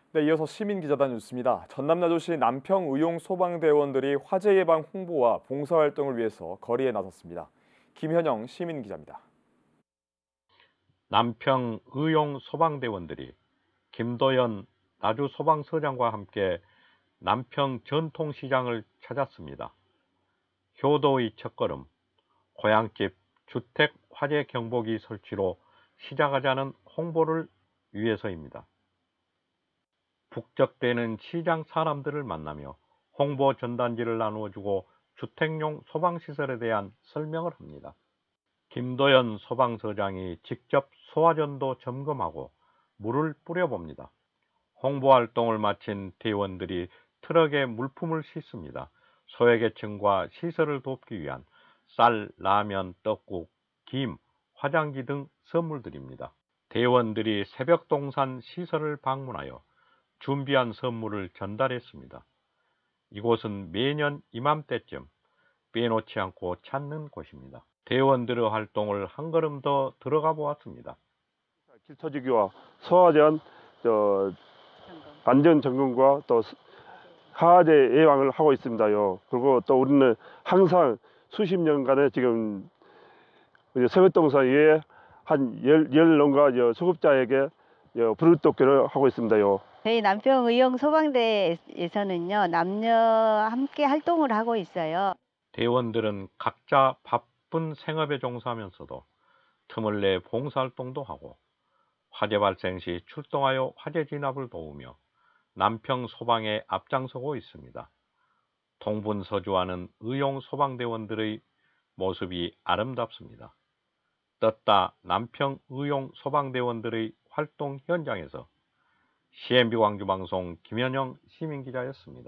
네, 이어서 시민기자단 뉴스입니다. 전남나주시 남평의용소방대원들이 화재 예방 홍보와 봉사활동을 위해서 거리에 나섰습니다. 김현영 시민기자입니다. 남평 의용 소방대원들이 김도연 나주소방서장과 함께 남평 전통시장을 찾았습니다. 효도의 첫걸음, 고향집 주택 화재 경보기 설치로 시작하자는 홍보를 위해서입니다. 북적대는 시장 사람들을 만나며 홍보 전단지를 나누어주고 주택용 소방시설에 대한 설명을 합니다. 김도연 소방서장이 직접 소화전도 점검하고 물을 뿌려봅니다. 홍보활동을 마친 대원들이 트럭에 물품을 싣습니다. 소외계층과 시설을 돕기 위한 쌀, 라면, 떡국, 김, 화장지 등 선물드립니다. 대원들이 새벽동산 시설을 방문하여 준비한 선물을 전달했습니다. 이곳은 매년 이맘때쯤 빼놓지 않고 찾는 곳입니다. 대원들의 활동을 한 걸음 더 들어가 보았습니다. 길터지기와 소화전 안전 점검과 또 하화재 예방을 하고 있습니다요. 그리고 또 우리는 항상 수십 년간에 지금 세뱃동산 위에 한 열 농가 수급자에게 불을 하고 있습니다요. 저희 남평의용소방대에서는요, 남녀 함께 활동을 하고 있어요. 대원들은 각자 바쁜 생업에 종사하면서도 틈을 내 봉사활동도 하고 화재 발생 시 출동하여 화재 진압을 도우며 남평 소방에 앞장서고 있습니다. 동분서주하는 의용 소방대원들의 모습이 아름답습니다. 떴다 남평 의용 소방대원들의 활동 현장에서 CNB 광주방송 김현영 시민기자였습니다.